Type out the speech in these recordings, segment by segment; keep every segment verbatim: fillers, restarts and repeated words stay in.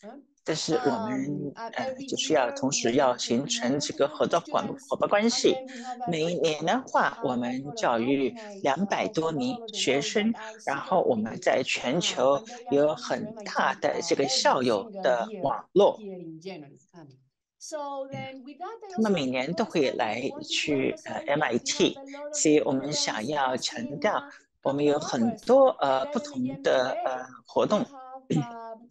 但是我们 Um, uh, 呃， every 就是要 year 同 we 时 have 要 like uh, 形成这个 multiple 合作伙伙 students, 伴关 and 系。 then we have a 每一 like 年的话，我 uh, what we 们 call a 教育 organized 两 uh, 百 of 多 of 名 all over the 学 world that 生， are 然 super 后我们 committed. 在全 Um, 球 I'm very 有 happy to 很 M I T 大的 uh, 这个 every 校友 single 的 year 网络。 here in January. Um, so then with that, I 他们 also 每年都 want to 会 start. I 来 wanted to 去呃 emphasize that we have M I T， a lot of 所以 great 我们想 programs 要 just 强 in 调， uh, 我们 couple 有 of 很 hours. 多呃 And 不 then 同 again 的 today 呃活 we 动。 have um,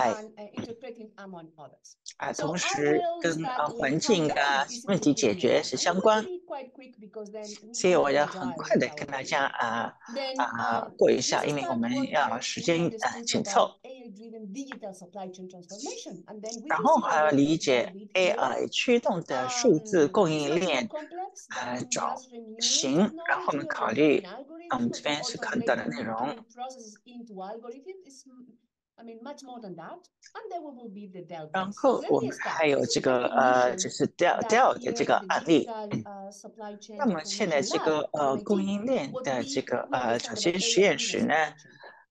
I and uh, interpreting among others. 啊，同 So I 时 will 跟 start 呃 with 环 how 境 then 啊 is 问题解 interpreting 决 agile. 是 I'm 相 going to 关， be quite quick because then we 所以 can 我 be 要很 agile 快 with 的 our 跟大家 daily. 啊 Then 啊 um, 过一 let's 下，因为我 start 们 what 要 uh, 时 we 间呃 understood 紧 about 凑， A I-driven digital supply chain transformation, and then we 然 can 后 see a 还要 little 理 little 解 bit here. A I 驱动的数字 Um, 供 it's 应 much more 链 complex 呃 than 转 just renewing 型，然后我们 technology or 考 developing 虑，那我们 algorithms 这 or 边是 or 看到的 translating 内容， routine processes into algorithms. It's, I mean, much more than that. And then we will be the Dell 然 case. So 后 let 我 me 们 start. 还有 This 这 is 个呃，就 recognition 是 Dell that Dell 的这 here 个 the 案例。 digital uh, supply chain 那么现在 transformation 这 lab 个呃供 M I T, 应链 what 的这 we 个 we 呃早 understand about 期实验 A I-driven 室呢， supply chain.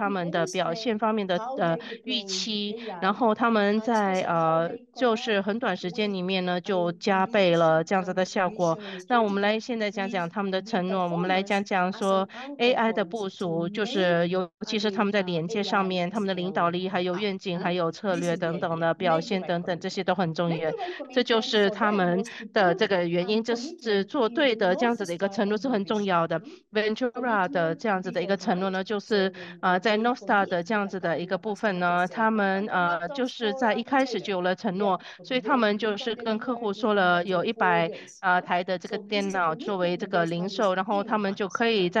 他们的表现方面的 how 呃 they 预 deploy 期，然 A I 后他们 and 在 especially how 呃 they 就是很 collaborate 短时间 with, 里面呢 I 就 mean, 加 the 倍了这样子 from 的 the 效果。 traditional 那我们 strategy 来现在讲 with 讲他们的 the 承诺，我们来 performance 讲讲 as an 说 anchor A I 的 point 部 to 署，就 make, 是尤 I 其是他 mean, 们在 uh, 连接上 A I 面，他们的领导 scale 力、还有 up. 愿景、还 Huh? 有策 This 略 is the 等等 idea. 的表 Make the 现 right 等等，这 commitment. 些都很重 Make 要。 the right 这就 commitment 是 for 他 them 们 was to 的 prove 这个原 um, 因，这是 commitment 做 in 对 the 的这样子 North 的一个 Star 承诺是很重 evaluation. 要的。 Hmm? Ventura 的 Commitment 这样子的一个 before 承诺 height. 呢，就 So 是 when 呃 uh, 在 they North Star 的 commit 这 with 样 a 子的一 couple 个 of 部分 customer, they 呢， say, 他 we 们 can 呃 commit 就 us 是 for 在 a 一开始 potato. 就有了承 Yeah, 诺， but 所以他 then 们 we 就 can 是跟客 deliver 户 it 说 in 了 less 有 than 一 four 百 days. 呃 Huh? 台的这个 So this 电 is a 脑作为 commitment 这个 based 零 on 售，然后他们 fifteen 就 months. 可以 Huh?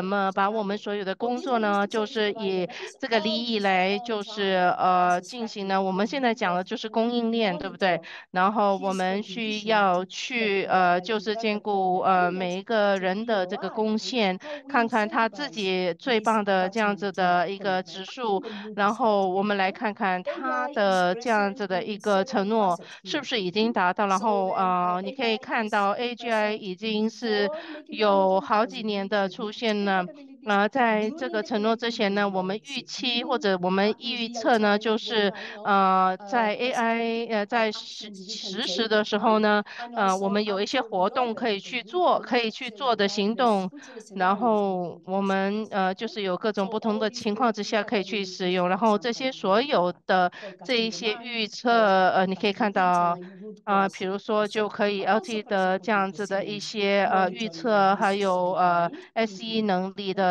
怎么把我们所有的工作呢，就是以这个利益来就是呃进行呢？我们现在讲的就是供应链，对不对？然后我们需要去呃，就是兼顾呃每一个人的这个贡献，看看他自己最棒的这样子的一个指数，然后我们来看看他的这样子的一个承诺是不是已经达到，然后呃，你可以看到 A G I 已经是有好几年的出现了。呃，在这个承诺之前呢，我们预期或者我们预测呢，就是呃，在 A I 呃在实实时的时候呢，呃，我们有一些活动可以去做，可以去做的行动，然后我们呃就是有各种不同的情况之下可以去使用，然后这些所有的这一些预测，呃，你可以看到。呃，比如说就可以 L T 的这样子的一些呃预测，还有呃 S E 能力的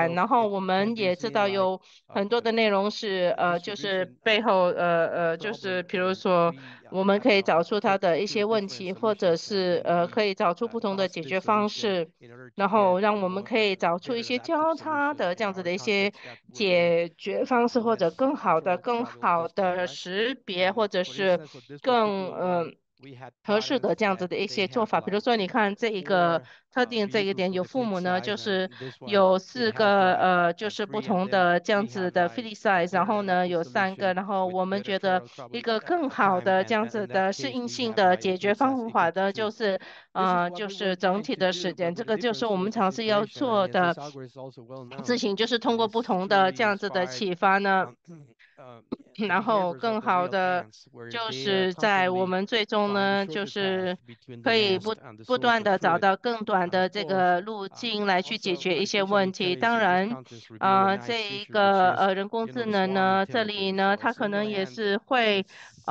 感， So 然后 it 我 can 们 be 也知 seen 道 like 有 uh, 很多 a 的内容是呃，就是 distribution 背 uh, 后呃呃，就是 problem 比如 where 说 we uh, 我们 have 可以 uh, 找出它 put 的一 two 些问 different 题，或者 solutions and 是 then 呃 we 可以找出 uh, 不同的 toss 解 this 决方 solution 式， in order to 然后 get 让 a 我们 more 可以 uh, 找出一 better 些 adaptive 交叉 solution 的这 in 样子 our 的一些 context that would be 解决 uh, 方式，或者 less 更好的、 cultural 更 travel 好 distance, 的 right? 识别， And 或者 for 是 instance, for this 更 particular 呃 one, we had 合适 patterns 的这样子 that 的一 they 些做 have 法。比如 like 说，你看这一个 four 特 uh, 定这一 vehicles 点 for 有 the 父 fleet 母呢， size, 就 and 是 this one 有 it 四 has 个 like 呃，就 uh, 是不 three, and 同 then 的这样 we 子 have 的 like Philly a size， 然 better 后呢 adaptive 有三个， solution 然后 with 我们 better 觉得 travel travel 一个 uh, 更 uh, 好 time, 的 and 这样 uh, 子 in that 的适 case 应 we 性 have 的 like the 解决 fleet size 方 equal 法 to 的，就 two. 是 This is 呃， what 就 we were 是整 trying 体 to 的 do, 时间， but 这 the 个就是 difference 我们 with the 尝试要 situation, I 做 guess this 的 algorithm is also well 事 known, 情，就是通 and 过 it's 不同的 truly 这样子的 inspired 启发呢。 um, uh, the 然后 behaviors of 更 the 好 real 的 ants, where 就 they uh, 是在我 constantly 们最终 find the 呢，就 shortest path 是 between the 可以不 nest and the 不 source 断 of 的找 food. 到更短 And of 的这 course, 个路 um, 径来去解 also 决一些 artificial 问题。 intelligence 当 in this 然， context reveal a 呃，这 nice 一 feature, which 个 is, 呃人工 you know, 智 the 能 swarm 呢，这里 intelligence. 呢， So 它可能 single 也 ant, 是会 it's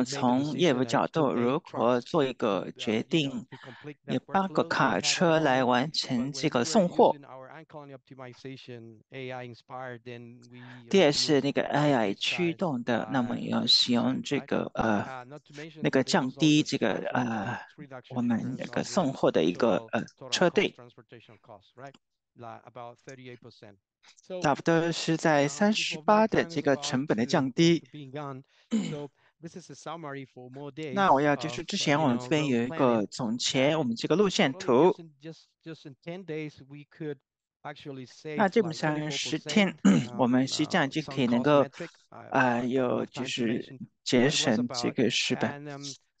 种 made the 从业务 decision 角 and to 度，如 take 何 trucks 做一 to, 个 uh, 决 you know, 定， to complete 以 that 八个 workflow we 卡 had at the 车来 moment. 完 But 成这 when 个 we were 送货。 using our uncolony optimization A I inspired, then we 第二是 reduced 那个 the A I fleet 驱 size 动的，那么 by 要使用 fifty percent, 这 right? 个呃 Uh, not to mention 那个 that there 降 was also 低 a 这个 structural 呃 cost reduction 我 in 们 terms 那个 of the 送货的一个 total 呃 total 车 cost, 队， transportation cost, right? Like about thirty-eight percent. So 差不多是在 um, 三 before 十 my 八的 time 这 is 个 about 成本的 to 降 close 低。 to being gone. So this is a summary for more 那我 days 要就 of 是之 uh, 前 you 我们 know 这边 road 有一 planning. 个总结， And 我们这个路线 totally 图。 just in just just in ten days, we could actually 那 save 基本 like 上 twenty-four 十 percent. 天，我 Um, 们实际上 uh, 就可 some 以能 cost 够 metric. I, 啊、 I don't 有 have 就 time to 是 mention 节 what it was 省这 about. 个成本。 And um,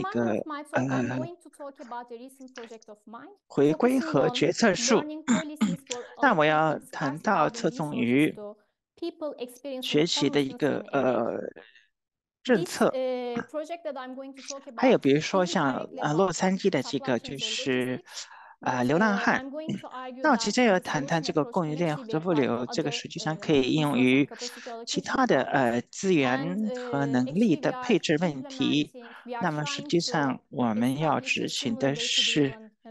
那 my 个 of my 呃 talk, I'm going to talk about a recent project of mine 回归 focusing 和 on 决策树。 learning policies for 那我要 allocating 谈 scarce 到 carbon 侧重 resources 于 to people experiencing 学习的一 homelessness 个 in area. 呃政 This 策。 uh, project that I'm going to talk 还有 about 比如说 isn't 像 directly 呃洛 about 杉矶的这 supply 个 chains 就 or 是 logistics, 啊、 but 流浪 uh, 汉。 I'm going to argue 那我其 that 实要 the 谈谈 solution 这个 approach 供应 can 链 actually be 和物 applied to 流，这个 other 实际上 uh, 可以应用 resource 于 and capacity 其 allocation 他的 problems. 呃资 And 源和 uh, 能力 actually, 的 we are 配置问题。 implementing, we are 那么实 trying 际 to 上我们要 establish a 执行的 similar data 是 driven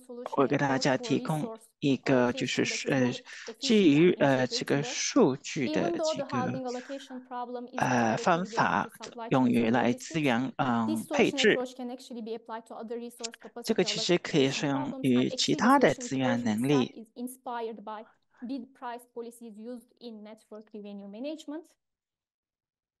solution 我给大 approach 家 for 提供 resource 一个就 allocation 是 that is 呃 both 基 efficient 于 and 呃这个 interpretable. 数据 Even 的 though 这 the 个 housing allocation problem is 呃 directly 方 related 法 to supply 用 chains 于 and 来资 logistics, 源嗯 this 配 solution 置， approach can actually be applied to other resource 这 capacity 个其实可以 allocation 适用 problems. And 于其 actually, the 他的 solution 资源 approach 能 itself 力。 is inspired by bid price policies used in network revenue management.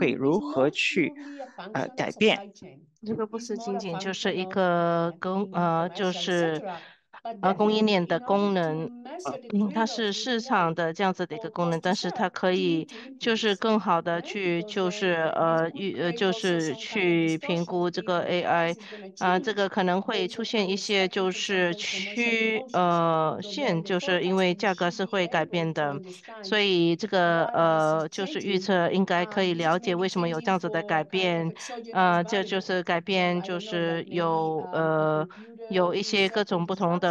会如何去呃改变。 这个不是仅仅就是一个供呃，就是呃供应链的功能，呃嗯，它是市场的这样子的一个功能，但是它可以就是更好的去就是呃预呃就是去评估这个 A I 啊、这个可能会出现一些就是曲呃线，就是因为价格是会改变的。所以这个呃，就是预测应该可以了解为什么有这样子的改变，呃，这就是改变，就是有呃有一些各种不同的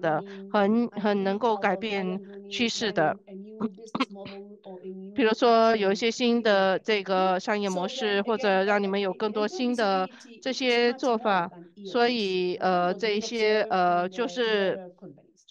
的，很很能够改变趋势的。比如说有一些新的这个商业模式，或者让你们有更多新的这些做法，所以呃这一些呃就是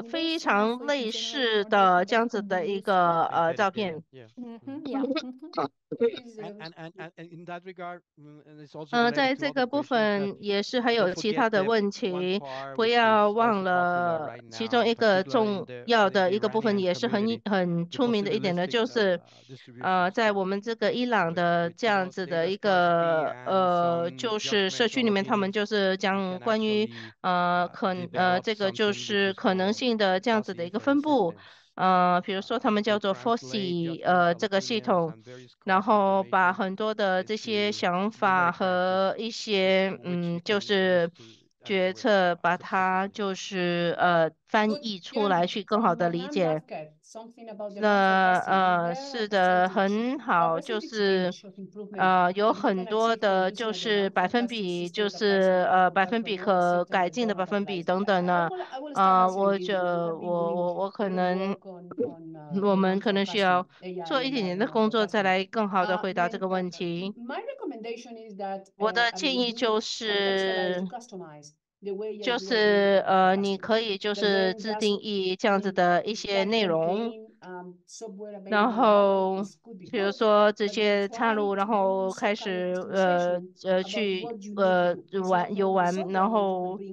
this 非 scene 常 so you 类 can generate 似 more 的 data 这样 that 子 could 的 be 一 used 个 for 呃 synthetic 照 data. 片。 Yeah. Mhm, Mm. yeah. mhm. Please, And, uh, and, and, and and in that regard, mm, and it's also 呃， related 在 to 这 other 个部 questions. Uh, 分也是还 don't 有其 forget 他的 the 问 one 题， part 不 which 要 is 忘 also popular 了 right 其中 now, 一个 particularly in 重 the 要 in 的 the 一个部分 Iranian 也是很 community, 很 the 出名的一点呢， possibilistic 就 uh, 是 distribution 呃，在 stuff, 我们这个伊朗 which 的 with 这 too 样 much 子 data 的一 scarcity 个 and 呃， some 就是社区里 judgmental 面，他们 opinions, 就是 you 讲 can 关于 actually 呃 uh, 可呃 develop 这个就 something which 是 is 可能 more 性的这样子的 fuzzy 一个 for 分布， assistance. 呃，比如说 Uh, 他们 to 叫做 translate Fossy 呃 judgmental 这个系 opinions 统， and very 然 scarce 后把 information 很多的这些 into 想法 numeric 和 characters, 一些 which 嗯 you 就 can use 是 to 决策，把它就是呃翻译出来，去更好的理解。那呃是的，很好，就是呃有很多的，就是百分比，就是呃百分比和改进的百分比等等呢。呃，我觉我我我可能我们可能需要做一点点的工作，再来更好的回答这个问题。我的建议就是，就是呃，你可以就是自定义这样子的一些内容，然后比如说这些插入，然后开始呃呃去呃玩游玩，然后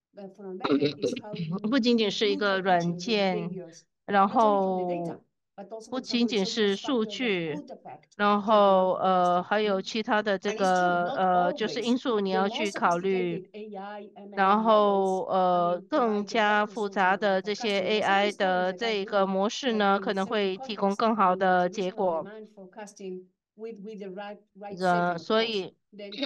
不仅仅是一个软件，然后不仅仅是数据。然后呃还有其他的这个呃就是因素你要去考虑，然后呃更加复杂的这些 A I 的这一个模式呢，可能会提供更好的结果。呃，所以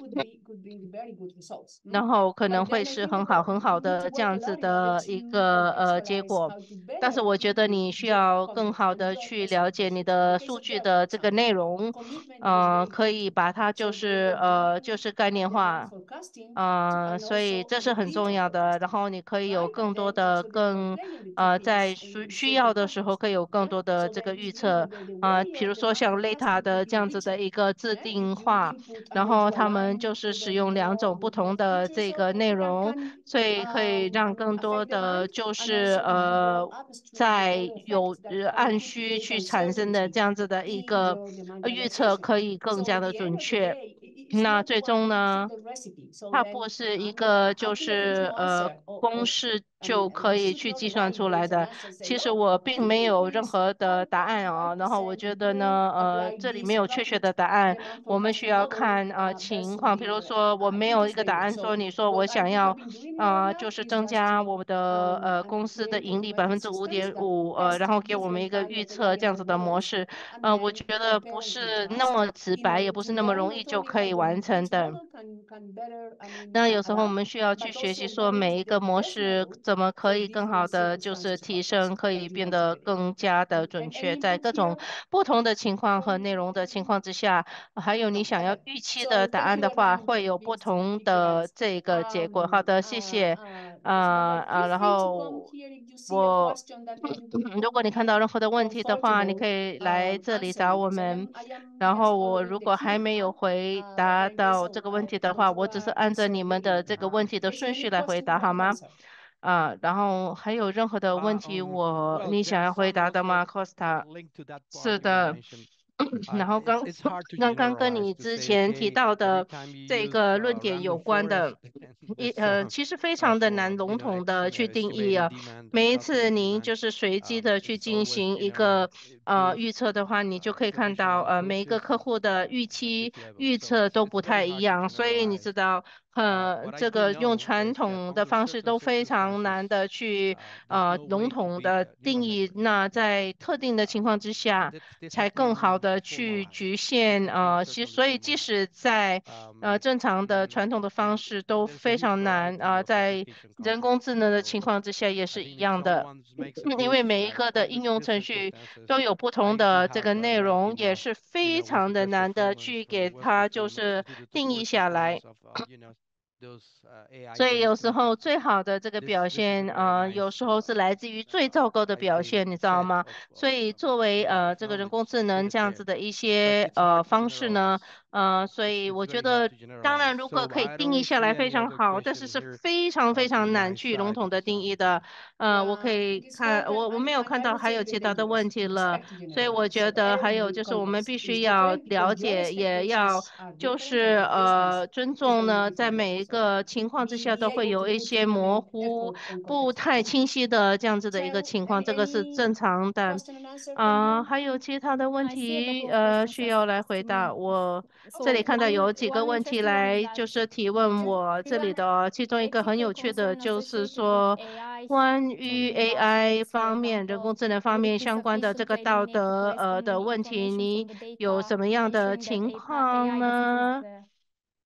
然后可能会是很好很好的这样子的一个呃结果。但是我觉得你需要更好的去了解你的数据的这个内容，呃，可以把它就是呃就是概念化，呃，所以这是很重要的。然后你可以有更多的更呃在需需要的时候可以有更多的这个预测，啊、比如说像 Leta 的这样子的一个自定化。然后他们就是使用两种不同的这个内容，所以可以让更多的就是呃，在有呃按需去产生的这样子的一个呃预测可以更加的准确。那最终呢？它不是一个就是呃公式就可以去计算出来的。其实我并没有任何的答案啊，然后我觉得呢，呃，这里没有确切的答案，我们需要看呃情况。比如说，我没有一个答案说，你说我想要呃就是增加我的呃公司的盈利百分之五点五，呃，然后给我们一个预测这样子的模式，呃，我觉得不是那么直白，也不是那么容易就可以完成的。那有时候我们需要去学习说每一个模式怎么可以更好的就是提升，可以变得更加的准确，在各种不同的情况和内容的情况之下，还有你想要预期的答案的话，会有不同的这个结果。好的，谢谢。啊啊，然后我如果你看到任何的问题的话，你可以来这里找我们。然后我如果还没有回答到这个问题的话，我只是按照你们的这个问题的顺序来回答，好吗？啊，然后还有任何的问 Uh, 题 um, 我 well, 你 there 想 are 要回 some 答的 also 吗，Costa？ linked to that part 是 that you 的。 mentioned. 然 Uh, 后 it's 刚 it's hard to 刚刚跟 generalize 你 to 之 say, 前提 okay, 到 every 的 time you 这 use 个论 uh, 点有 random 关的， forest, then 一 this 呃， uh, 其实非 uh, 常的难 for 笼 you know 统 ex, 的 you know 去定义 estimating 啊。 demand, uh, 每一 customer 次您 demand. 就是随机 Um, 的去 it's 进 always 行 you 一 know 个 it 呃 both 预测的话，你就 uh, 可以看到 traditional 呃每一个 approaches 客户的 uh, 预 at 期 this level. 预 So it's 测都 it's 不 very 太一 hard to 样，所以你 generalize. 知道， Uh, 呃， what I 这 do 个用 know 传 is that 统的 under 方式 certain 都非常 circumstances, 难的去 uh, there's 呃 no 笼 way to 统 beat 的 a 定 neural 义。 network. 那在特定的情况之 Um, 下， this this 才 has to be 更好 more 的去 formalized. 局 It 限 has to be 呃，其 certainly 所以即 formalized. 使在呃 Um, 正常的 mm, 传统的方 and 式都 there's a 非 huge 常难 variety 啊、 of 在 application 人工 contexts. 智能的 So 情况之下也 I 是一 think 样 Excel 的。 one makes a 因 good 为每一 that 个的应 under 用 this 程序 circumstances, 都有不同 trying to 的这 have 个 a 内 ranking 容，也 of 是 you 非 know what's the 常的 best 难的 performance 去 or 给 worst 它就 performance 是 to the 定义 worst 下来。 performance of uh, you know those uh, 所以 A I-based 有时候 methods. 最好的这个 This 表 this is a 现， very 呃，有 nice 时候是 uh, 来自于最 uh, 糟糕的 I 表 feel 现，你知道 set 吗？ of, 所 of 以 um, 作为 you know 呃这个人工 knowledge 智 put 能 it 这样 there, 子的一 but 些 it's 呃 hard to 方式呢， generalize. 呃，所 It's 以 it's 我觉 very hard 得 to 当然 generalize. 如果 So 可以 I 定义 don't 下来 see 非 any 常 other 好，但是 questions 是 here 非常 uh, 非常 from 难 my 去笼 side 统的 because 定 um, 义的。呃，我可以看我我没有看到还有其他的问题了，所以我觉得还有就是我们必须要了解，也要就是呃尊重呢，在每一个情况之下都会有一些模糊、不太清晰的这样子的一个情况，这个是正常的。啊、还有其他的问 I see a 题 couple of 呃 questions 需 as 要来回 to 答。 me. 我 So 这里看到有 one 几个 one 问题 interesting one is 来 that 就是提问 to 我这里 prevent 的，其中一个很 ethical 有趣的 concern 就是 associated with 说 A I 关于 training A I dashboards, for 方面、人工 example, 智能方 would 面 it be 相关的这 sufficient to 个道 eliminate the 德呃的 corresponding 问题， information 你 from the 有 data, 什么样的 ensuring that 情 A I 况 doesn't use 呢？ the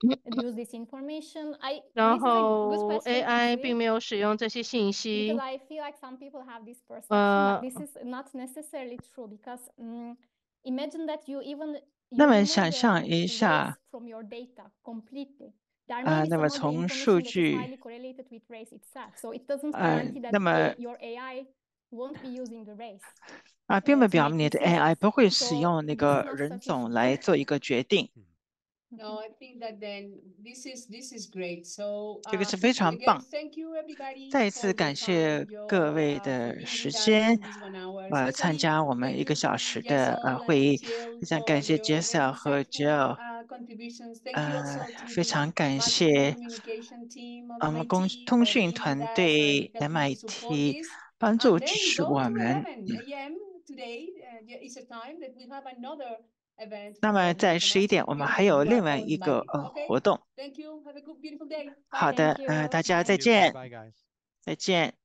use this information. I 然 this is a good 后 question A I actually 并没有使用这些信 because 息， I feel like some people have this perception, but 呃， this is not necessarily true because um, imagine that you even 那 you 么 remove 想 the 象一 race 下， from your data completely. There 呃， may be 那么 some other 从数 information that is 据， highly correlated with race itself. So it doesn't 呃， guarantee that 那么 A, your A I won't be using the race 啊，并 uh, 不 to 表 make 明你的 decisions. A I 不会使 So 用那 this is 个 not 人种 sufficient. 来做一个决定， No, I think that then this is this is great. So 这个 uh, 是非常 again, 棒。 thank you everybody 再一 for 次 your 感 time, 谢 your 各位 uh, for 的 being 时 with us 间， in this one hour. 呃，参 Especially 加我 thank 们一个 you 小 to 时的呃 Jessel 会 and 议， Jill 非常 for 感谢 your very Jessa 和 insightful Jill， uh, contributions. Thank you 呃， also to 非 the 常感 marketing 谢 communication team of 我们公 M I T 通 for 讯 being with 团 us and 队 helping to support M I T this. 帮 And 助 then 支 we 持 go 我 to 们。 eleven A M today. Uh, yeah, it's a time that we have another event 那 for 么 all 在 the 十一 diplomats. 点，我 We 们 hope 还 that 有 you are 另外 all 一个 invited. 呃 Okay. 活动。 Thank you. Have a good, beautiful day. 好 Bye. 的， Thank 呃， you. 大家 Bye. 再 Thank you. 见， Bye, guys. 再见。